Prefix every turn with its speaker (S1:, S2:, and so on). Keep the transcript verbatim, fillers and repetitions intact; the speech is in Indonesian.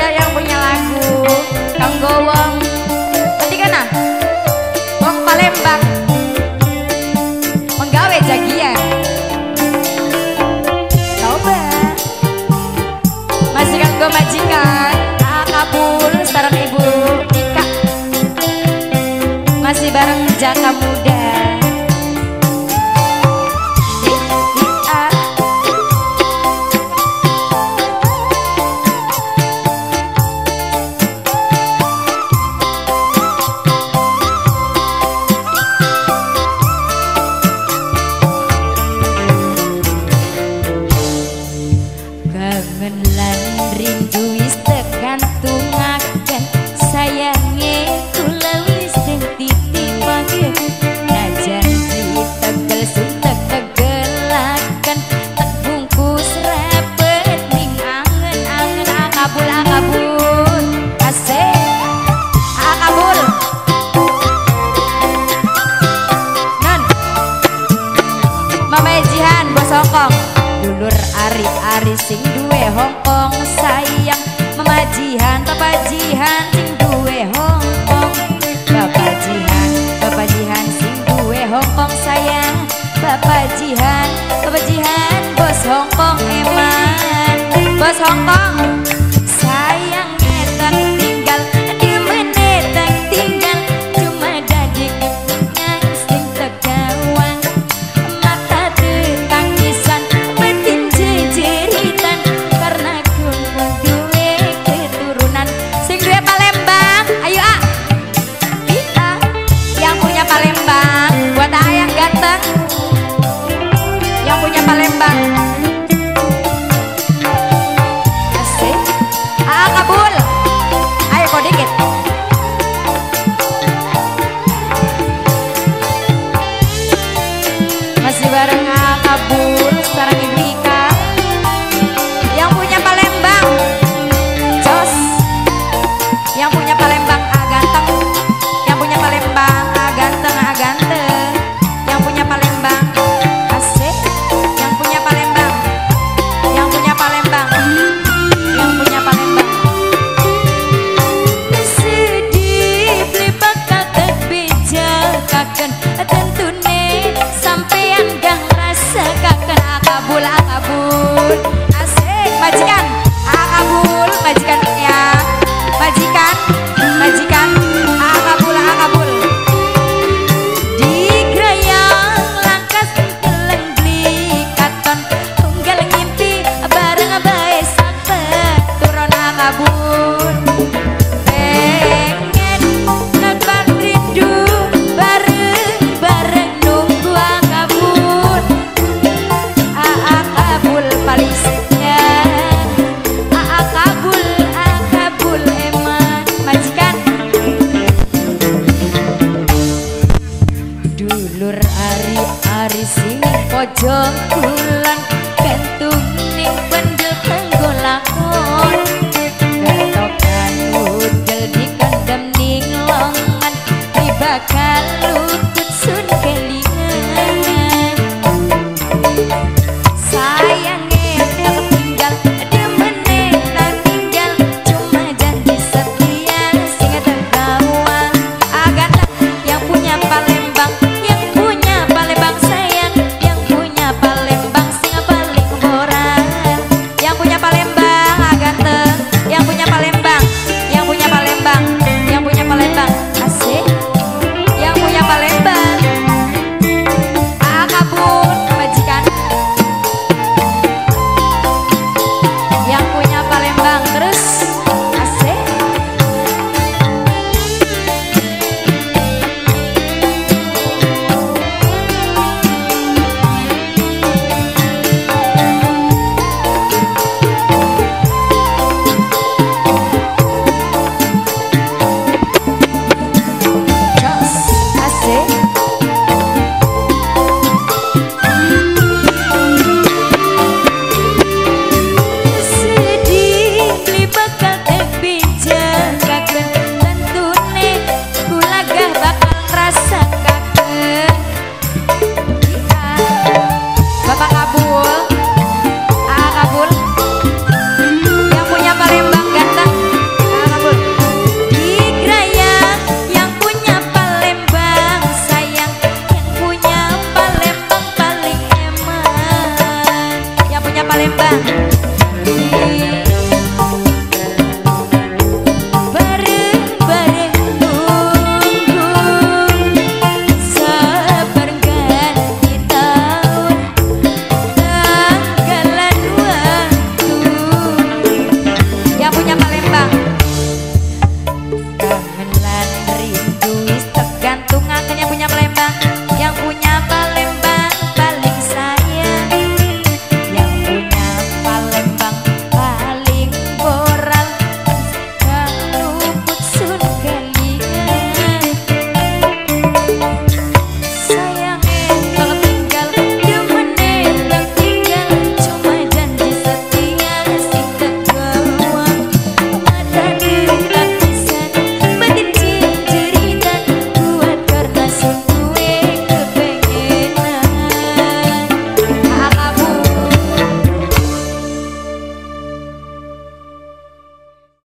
S1: aja yang punya lagu kanggo wong nanti kan ah wong Palembang menggawe jagian coba masih kanggo majikan Akabul sareng ibu Ika masih bareng Jaka Muda. Dulur ari-ari sing duwe Hongkong sayang memajihan papajihan sing duwe Hongkong papajihan papajihan sing duwe Hongkong sayang papajihan papajihan bos Hongkong eman bos Hongkong sayang netang tinggal di menetang tinggal cuma dadi kenang sing tegawang mata tetangisan betin jejeritan karena kumpul duwe keturunan sing duwe Palembang ayo ah kita yang punya Palembang buat ayah ganteng yang punya Palembang asik Bang.